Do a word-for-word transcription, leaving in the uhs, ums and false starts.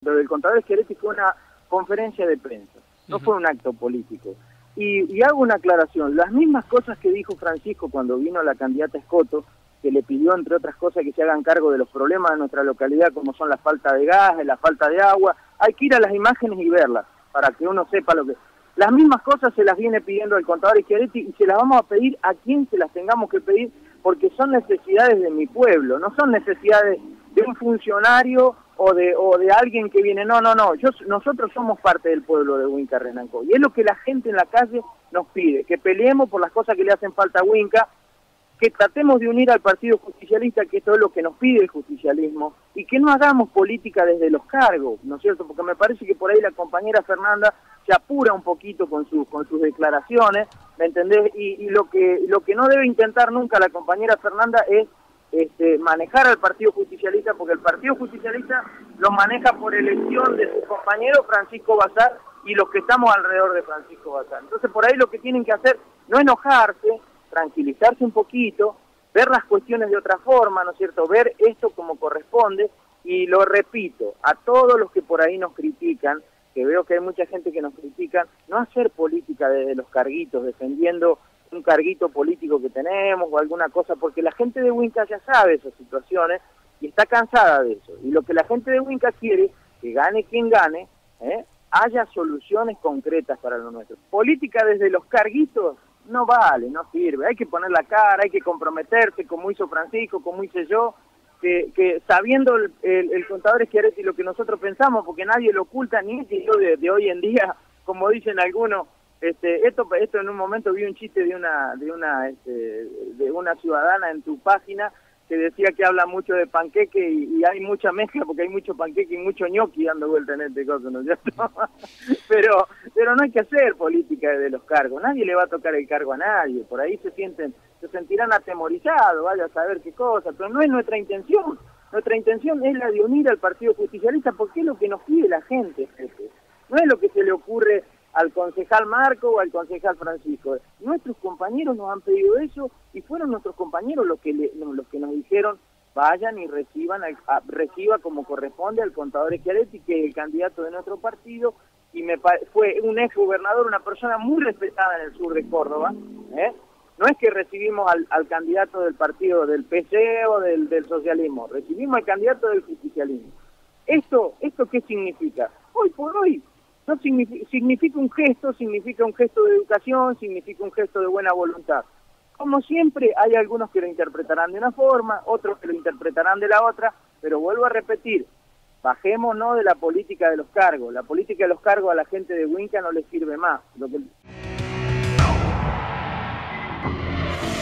Lo del contador Schiaretti fue una conferencia de prensa, no fue un acto político. Y, y hago una aclaración, las mismas cosas que dijo Francisco cuando vino la candidata Escoto, que le pidió, entre otras cosas, que se hagan cargo de los problemas de nuestra localidad, como son la falta de gas, la falta de agua. Hay que ir a las imágenes y verlas, para que uno sepa lo que... Las mismas cosas se las viene pidiendo el contador Schiaretti y se las vamos a pedir a quien se las tengamos que pedir, porque son necesidades de mi pueblo, no son necesidades de un funcionario o de o de alguien que viene. No, no, no. Yo, nosotros somos parte del pueblo de Huinca Renanco, y es lo que la gente en la calle nos pide, que peleemos por las cosas que le hacen falta a Huinca, que tratemos de unir al Partido Justicialista, que esto es lo que nos pide el justicialismo, y que no hagamos política desde los cargos, ¿no es cierto? Porque me parece que por ahí la compañera Fernanda se apura un poquito con sus con sus declaraciones, ¿me entendés? Y, y lo que lo que no debe intentar nunca la compañera Fernanda es este, manejar al Partido Justicialista, porque el Partido Justicialista lo maneja por elección de su compañero Francisco Bazar y los que estamos alrededor de Francisco Bazar. Entonces por ahí lo que tienen que hacer, no enojarse, tranquilizarse un poquito, ver las cuestiones de otra forma, ¿no es cierto? Ver esto como corresponde, y lo repito, a todos los que por ahí nos critican, que veo que hay mucha gente que nos critica, no hacer política desde los carguitos, defendiendo un carguito político que tenemos o alguna cosa, porque la gente de Huinca ya sabe esas situaciones y está cansada de eso. Y lo que la gente de Huinca quiere, que gane quien gane, ¿eh? haya soluciones concretas para lo nuestro. Política desde los carguitos no vale, no sirve. Hay que poner la cara, hay que comprometerse, como hizo Francisco, como hice yo, que, que sabiendo el, el, el contador Schiaretti lo que nosotros pensamos, porque nadie lo oculta, ni ese yo de, de hoy en día, como dicen algunos. Este, esto, esto en un momento vi un chiste de una, de una, este, de una ciudadana en tu página que decía que habla mucho de panqueque y, y hay mucha mezcla porque hay mucho panqueque y mucho ñoqui dando vuelta en este coso, ¿no es cierto? pero, pero no hay que hacer política de los cargos, nadie le va a tocar el cargo a nadie, por ahí se sienten, se sentirán atemorizados, vaya a saber qué cosa, pero no es nuestra intención, nuestra intención es la de unir al Partido Justicialista, porque es lo que nos pide la gente, jefe. No es lo que se le ocurre al concejal Marco o al concejal Francisco. Nuestros compañeros nos han pedido eso y fueron nuestros compañeros los que le, los que nos dijeron vayan y reciban al, a, reciba como corresponde al contador Schiaretti, que es el candidato de nuestro partido, y me fue un ex gobernador, una persona muy respetada en el sur de Córdoba, ¿eh? No es que recibimos al, al candidato del partido del P C o del, del socialismo, recibimos al candidato del justicialismo. ¿Esto, esto qué significa? Hoy por hoy no significa, significa un gesto, significa un gesto de educación, significa un gesto de buena voluntad. Como siempre, hay algunos que lo interpretarán de una forma, otros que lo interpretarán de la otra, pero vuelvo a repetir, bajémonos de la política de los cargos. La política de los cargos a la gente de Huinca no les sirve más. Lo que...